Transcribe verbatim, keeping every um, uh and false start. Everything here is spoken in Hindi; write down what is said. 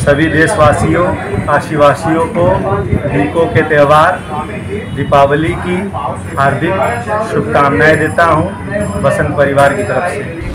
सभी देशवासियों, काशीवासियों को दीपों के त्यौहार दीपावली की हार्दिक शुभकामनाएं देता हूं, बसंत परिवार की तरफ से।